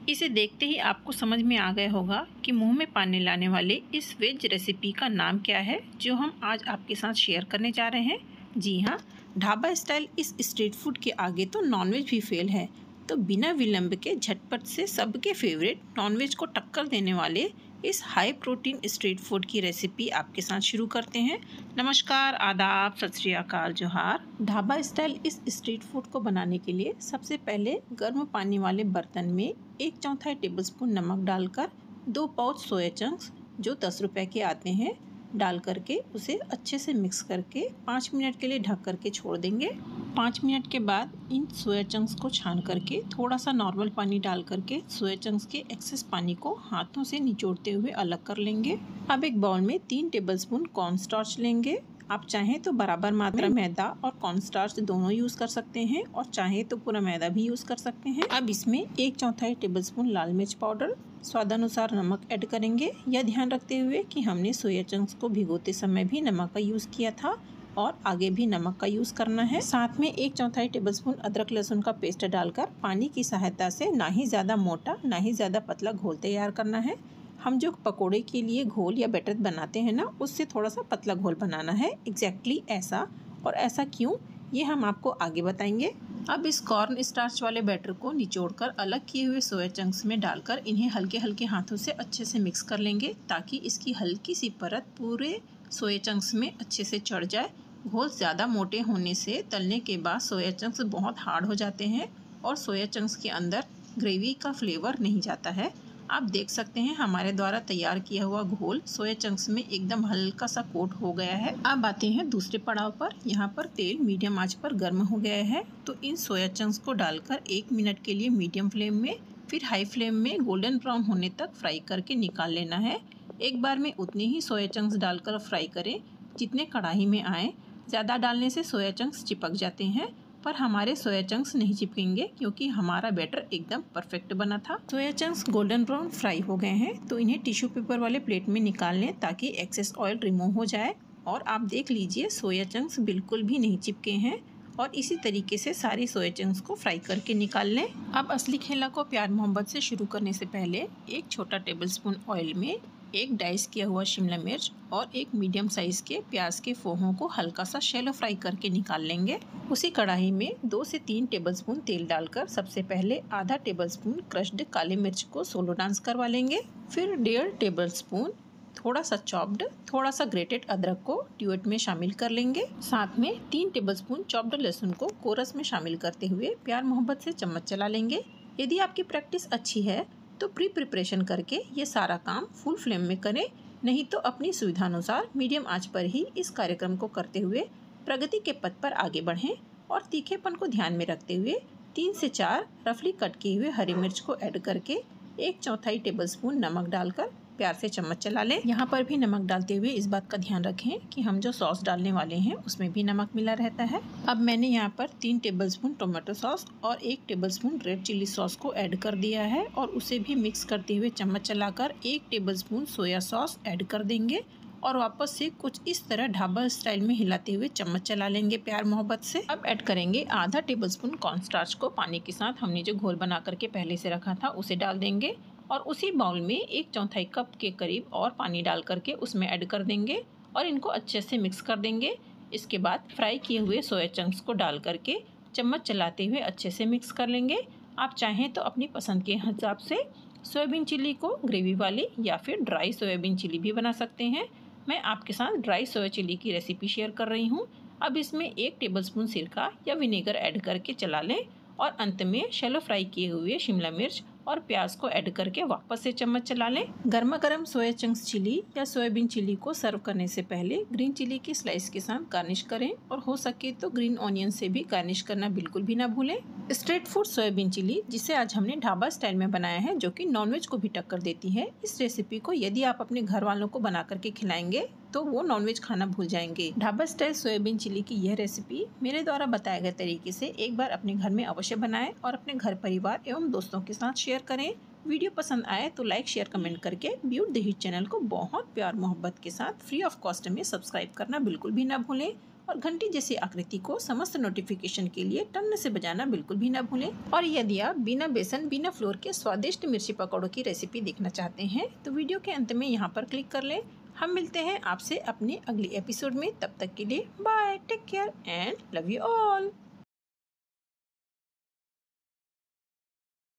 इसे देखते ही आपको समझ में आ गया होगा कि मुंह में पानी लाने वाले इस वेज रेसिपी का नाम क्या है जो हम आज आपके साथ शेयर करने जा रहे हैं। जी हाँ, ढाबा स्टाइल इस स्ट्रीट फूड के आगे तो नॉनवेज भी फेल है। तो बिना विलंब के झटपट से सबके फेवरेट नॉनवेज को टक्कर देने वाले इस हाई प्रोटीन स्ट्रीट फूड की रेसिपी आपके साथ शुरू करते हैं। नमस्कार, आदाब, सत श्री अकाल, जोहार। ढाबा स्टाइल इस स्ट्रीट फूड को बनाने के लिए सबसे पहले गर्म पानी वाले बर्तन में 1/4 टेबलस्पून नमक डालकर 2 पाउच सोया चंक्स जो 10 रुपए के आते हैं डाल करके उसे अच्छे से मिक्स करके 5 मिनट के लिए ढक करके छोड़ देंगे। 5 मिनट के बाद इन सोया चंक्स को छान करके थोड़ा सा नॉर्मल पानी डाल करके सोया चंक्स के एक्सेस पानी को हाथों से निचोड़ते हुए अलग कर लेंगे। अब एक बाउल में 3 टेबलस्पून कॉर्नस्टार्च लेंगे। आप चाहें तो बराबर मात्रा मैदा और कॉर्नस्टार्च दोनों यूज़ कर सकते हैं और चाहें तो पूरा मैदा भी यूज़ कर सकते हैं। अब इसमें 1/4 टेबलस्पून लाल मिर्च पाउडर, स्वादानुसार नमक ऐड करेंगे। यह ध्यान रखते हुए कि हमने सोया चंक्स को भिगोते समय भी नमक का यूज़ किया था और आगे भी नमक का यूज़ करना है। साथ में 1/4 टेबलस्पून अदरक लहसुन का पेस्ट डालकर पानी की सहायता से ना ही ज़्यादा मोटा ना ही ज़्यादा पतला घोल तैयार करना है। हम जो पकोड़े के लिए घोल या बैटर बनाते हैं ना, उससे थोड़ा सा पतला घोल बनाना है। एग्जैक्टली ऐसा, और ऐसा क्यों, ये हम आपको आगे बताएंगे। अब इस कॉर्न स्टार्च वाले बैटर को निचोड़कर अलग किए हुए सोया चंक्स में डालकर इन्हें हल्के हल्के हाथों से अच्छे से मिक्स कर लेंगे ताकि इसकी हल्की सी परत पूरे सोया चंक्स में अच्छे से चढ़ जाए। घोल ज़्यादा मोटे होने से तलने के बाद सोया चंक्स बहुत हार्ड हो जाते हैं और सोया चंक्स के अंदर ग्रेवी का फ्लेवर नहीं जाता है। आप देख सकते हैं हमारे द्वारा तैयार किया हुआ घोल सोया चंक्स में एकदम हल्का सा कोट हो गया है। अब आते हैं दूसरे पड़ाव पर। यहाँ पर तेल मीडियम आंच पर गर्म हो गया है तो इन सोया चंक्स को डालकर 1 मिनट के लिए मीडियम फ्लेम में फिर हाई फ्लेम में गोल्डन ब्राउन होने तक फ्राई करके निकाल लेना है। एक बार में उतने ही सोया चंक्स डालकर फ्राई करें जितने कढ़ाई में आए। ज़्यादा डालने से सोया चंक्स चिपक जाते हैं, पर हमारे सोया चंक्स नहीं चिपकेंगे क्योंकि हमारा बैटर एकदम परफेक्ट बना था। Soya chunks golden brown fry हो गए हैं तो इन्हें टिश्यू पेपर वाले प्लेट में निकाल लें ताकि एक्सेस ऑयल रिमूव हो जाए। और आप देख लीजिए सोया चंक्स बिल्कुल भी नहीं चिपके हैं और इसी तरीके से सारी सोया चंक्स को फ्राई करके निकाल लें। अब असली खेला को प्यार मोहब्बत से शुरू करने से पहले एक छोटा टेबलस्पून ऑयल में एक डाइस किया हुआ शिमला मिर्च और एक मीडियम साइज के प्याज के फोहों को हल्का सा शैलो फ्राई करके निकाल लेंगे। उसी कढ़ाई में 2 से 3 टेबलस्पून तेल डालकर सबसे पहले आधा टेबलस्पून क्रश्ड काली मिर्च को सोलो डांस करवा लेंगे। फिर 1.5 टेबलस्पून थोड़ा सा चॉप्ड, थोड़ा सा ग्रेटेड अदरक को ड्यूएट में शामिल कर लेंगे। साथ में 3 टेबलस्पून चॉप्ड लहसुन को कोरस में शामिल करते हुए प्यार मोहब्बत से चम्मच चला लेंगे। यदि आपकी प्रैक्टिस अच्छी है तो प्री प्रिपरेशन करके ये सारा काम फुल फ्लेम में करें, नहीं तो अपनी सुविधानुसार मीडियम आंच पर ही इस कार्यक्रम को करते हुए प्रगति के पथ पर आगे बढ़ें। और तीखेपन को ध्यान में रखते हुए 3 से 4 रफली कट किए हुए हरी मिर्च को ऐड करके 1/4 टेबलस्पून नमक डालकर प्यार से चम्मच चला लें। यहाँ पर भी नमक डालते हुए इस बात का ध्यान रखें कि हम जो सॉस डालने वाले हैं उसमें भी नमक मिला रहता है। अब मैंने यहाँ पर 3 टेबलस्पून टोमेटो सॉस और 1 टेबलस्पून रेड चिली सॉस को ऐड कर दिया है और उसे भी मिक्स करते हुए चम्मच चलाकर 1 टेबलस्पून सोया सॉस ऐड कर देंगे और वापस से कुछ इस तरह ढाबा स्टाइल में हिलाते हुए चम्मच चला लेंगे प्यार मोहब्बत से। अब ऐड करेंगे आधा टेबलस्पून कॉर्नस्टार्च को पानी के साथ हमने जो घोल बना करके पहले से रखा था उसे डाल देंगे और उसी बाउल में 1/4 कप के करीब और पानी डाल करके उसमें ऐड कर देंगे और इनको अच्छे से मिक्स कर देंगे। इसके बाद फ्राई किए हुए सोया चंक्स को डाल करके चम्मच चलाते हुए अच्छे से मिक्स कर लेंगे। आप चाहें तो अपनी पसंद के हिसाब से सोयाबीन चिली को ग्रेवी वाली या फिर ड्राई सोयाबीन चिली भी बना सकते हैं। मैं आपके साथ ड्राई सोया चिली की रेसिपी शेयर कर रही हूँ। अब इसमें 1 टेबलस्पून सिरका या विनेगर ऐड करके चला लें और अंत में शैलो फ्राई किए हुए शिमला मिर्च और प्याज को ऐड करके वापस से चम्मच चला लें। गर्मा गर्म सोया चंक्स चिली या सोयाबीन चिली को सर्व करने से पहले ग्रीन चिली की स्लाइस के साथ गार्निश करें और हो सके तो ग्रीन ऑनियन से भी गार्निश करना बिल्कुल भी ना भूलें। स्ट्रीट फूड सोयाबीन चिली जिसे आज हमने ढाबा स्टाइल में बनाया है जो कि नॉनवेज को भी टक्कर देती है, इस रेसिपी को यदि आप अपने घर वालों को बना करके खिलाएंगे तो वो नॉनवेज खाना भूल जाएंगे। ढाबा स्टाइल सोयाबीन चिली की यह रेसिपी मेरे द्वारा बताए गए तरीके से एक बार अपने घर में अवश्य बनाएं और अपने घर परिवार एवं दोस्तों के साथ शेयर करें। वीडियो पसंद आए तो लाइक शेयर कमेंट करके ब्यूटी द हिट चैनल को बहुत प्यार मोहब्बत के साथ फ्री ऑफ कॉस्ट में सब्सक्राइब करना बिल्कुल भी ना भूलें और घंटी जैसी आकृति को समस्त नोटिफिकेशन के लिए टन से बजाना बिल्कुल भी ना भूलें। और यदि आप बिना बेसन बिना फ्लोर के स्वादिष्ट मिर्ची पकौड़ों की रेसिपी देखना चाहते हैं तो वीडियो के अंत में यहाँ पर क्लिक कर लें। हम मिलते हैं आपसे अपने अगली एपिसोड में। तब तक के लिए bye, take care and love you all.